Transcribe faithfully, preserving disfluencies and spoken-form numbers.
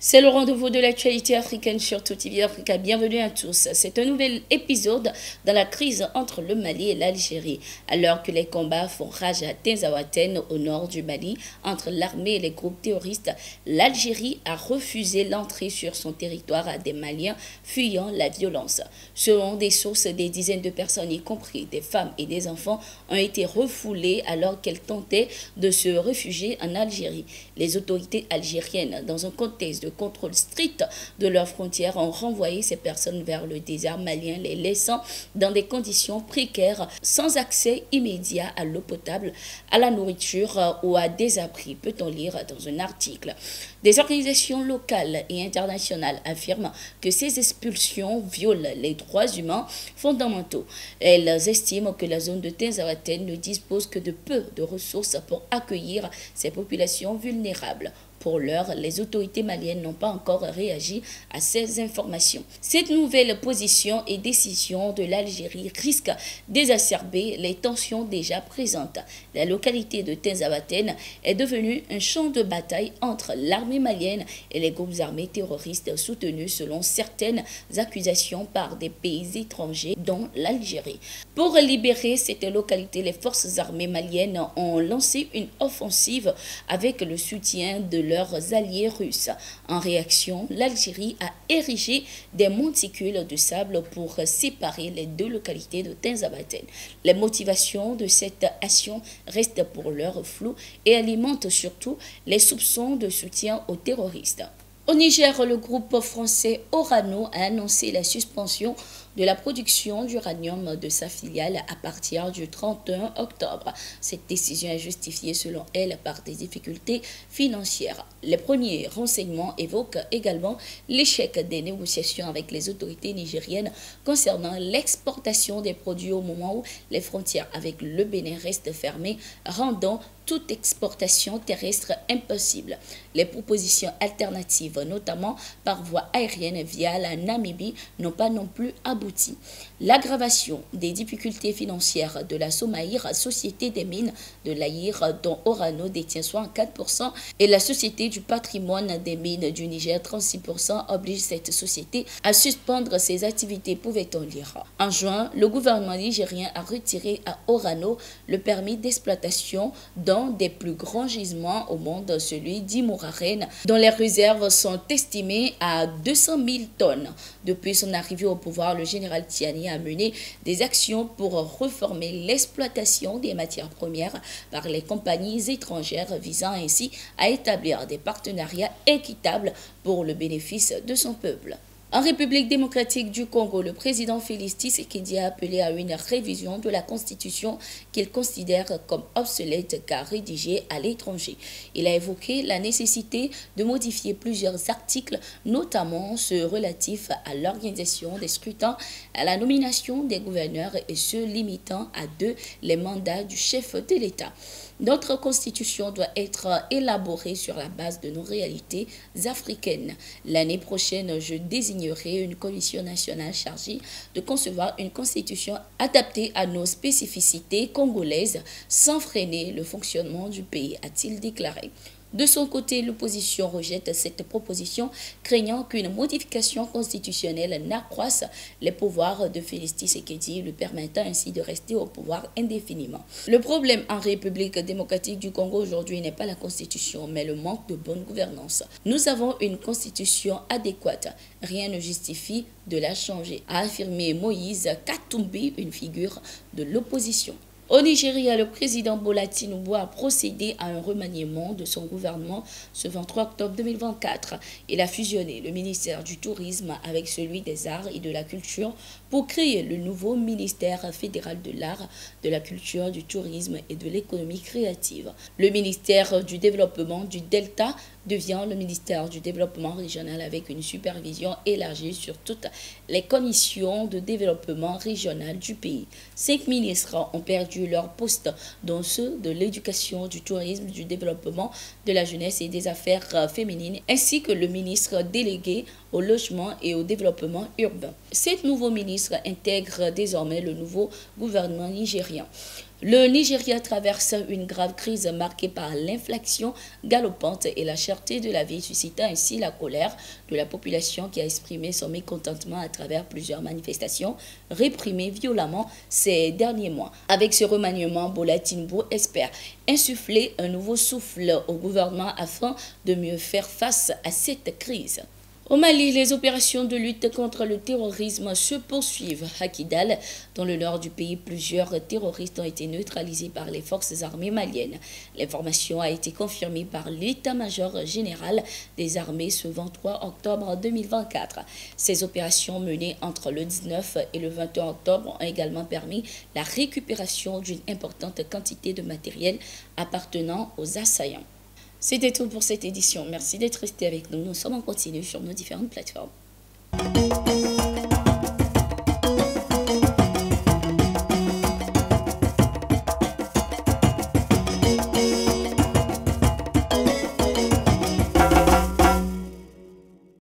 C'est le rendez-vous de l'actualité africaine sur Tout T V Africa. Bienvenue à tous. C'est un nouvel épisode dans la crise entre le Mali et l'Algérie. Alors que les combats font rage à Tinzaouaten, au nord du Mali, entre l'armée et les groupes terroristes, l'Algérie a refusé l'entrée sur son territoire à des Maliens fuyant la violence. Selon des sources, des dizaines de personnes, y compris des femmes et des enfants, ont été refoulées alors qu'elles tentaient de se réfugier en Algérie. Les autorités algériennes, dans un contexte de contrôle strict de leurs frontières, ont renvoyé ces personnes vers le désert malien, les laissant dans des conditions précaires, sans accès immédiat à l'eau potable, à la nourriture ou à des abris, peut-on lire dans un article. Des organisations locales et internationales affirment que ces expulsions violent les droits humains fondamentaux. Elles estiment que la zone de Tinzaouaten ne dispose que de peu de ressources pour accueillir ces populations vulnérables. Pour l'heure, les autorités maliennes n'ont pas encore réagi à ces informations. Cette nouvelle position et décision de l'Algérie risque d'exacerber les tensions déjà présentes. La localité de Tinzaouaten est devenue un champ de bataille entre l'armée malienne et les groupes armés terroristes soutenus selon certaines accusations par des pays étrangers, dont l'Algérie. Pour libérer cette localité, les forces armées maliennes ont lancé une offensive avec le soutien de leurs alliés russes. En réaction, l'Algérie a érigé des monticules de sable pour séparer les deux localités de Tinzaouaten. Les motivations de cette action restent pour l'heure floues et alimentent surtout les soupçons de soutien aux terroristes. Au Niger, le groupe français Orano a annoncé la suspension de la production d'uranium de sa filiale à partir du trente et un octobre. Cette décision est justifiée selon elle par des difficultés financières. Les premiers renseignements évoquent également l'échec des négociations avec les autorités nigériennes concernant l'exportation des produits au moment où les frontières avec le Bénin restent fermées, rendant toute exportation terrestre impossible. Les propositions alternatives, notamment par voie aérienne via la Namibie, n'ont pas non plus abouti. L'aggravation des difficultés financières de la Somaïr, société des mines de l'Aïr, dont Orano détient soixante-quatre pour cent, et la société du patrimoine des mines du Niger, trente-six pour cent, oblige cette société à suspendre ses activités, pouvait-on lire. En juin, le gouvernement nigérien a retiré à Orano le permis d'exploitation dans des plus grands gisements au monde, celui d'Imouraren, dont les réserves sont estimées à deux cent mille tonnes. Depuis son arrivée au pouvoir, le général Tiani a mené des actions pour reformer l'exploitation des matières premières par les compagnies étrangères, visant ainsi à établir des partenariats équitables pour le bénéfice de son peuple. En République démocratique du Congo, le président Félix Tshisekedi a appelé à une révision de la Constitution qu'il considère comme obsolète car rédigée à l'étranger. Il a évoqué la nécessité de modifier plusieurs articles, notamment ceux relatifs à l'organisation des scrutins, à la nomination des gouverneurs et ceux limitant à deux les mandats du chef de l'État. Notre constitution doit être élaborée sur la base de nos réalités africaines. L'année prochaine, je désignerai une commission nationale chargée de concevoir une constitution adaptée à nos spécificités congolaises sans freiner le fonctionnement du pays, a-t-il déclaré. De son côté, l'opposition rejette cette proposition, craignant qu'une modification constitutionnelle n'accroisse les pouvoirs de Félix Tshisekedi, lui permettant ainsi de rester au pouvoir indéfiniment. Le problème en République démocratique du Congo aujourd'hui n'est pas la constitution, mais le manque de bonne gouvernance. Nous avons une constitution adéquate. Rien ne justifie de la changer, a affirmé Moïse Katumbi, une figure de l'opposition. Au Nigeria, le président Bola Tinubu a procédé à un remaniement de son gouvernement ce vingt-trois octobre deux mille vingt-quatre. Il a fusionné le ministère du Tourisme avec celui des Arts et de la Culture pour créer le nouveau ministère fédéral de l'Art, de la Culture, du Tourisme et de l'Économie créative. Le ministère du Développement du Delta devient le ministère du Développement régional avec une supervision élargie sur toutes les commissions de développement régional du pays. Cinq ministres ont perdu leur poste, dont ceux de l'éducation, du tourisme, du développement, de la jeunesse et des affaires féminines, ainsi que le ministre délégué au logement et au développement urbain. Cet nouveau ministre intègre désormais le nouveau gouvernement nigérien. Le Nigeria traverse une grave crise marquée par l'inflation galopante et la cherté de la vie, suscitant ainsi la colère de la population qui a exprimé son mécontentement à travers plusieurs manifestations réprimées violemment ces derniers mois. Avec ce remaniement, Bola Tinubu espère insuffler un nouveau souffle au gouvernement afin de mieux faire face à cette crise. Au Mali, les opérations de lutte contre le terrorisme se poursuivent. À Kidal, dans le nord du pays, plusieurs terroristes ont été neutralisés par les forces armées maliennes. L'information a été confirmée par l'état-major général des armées ce vingt-trois octobre deux mille vingt-quatre. Ces opérations menées entre le dix-neuf et le vingt et un octobre ont également permis la récupération d'une importante quantité de matériel appartenant aux assaillants. C'était tout pour cette édition. Merci d'être resté avec nous. Nous sommes en continu sur nos différentes plateformes.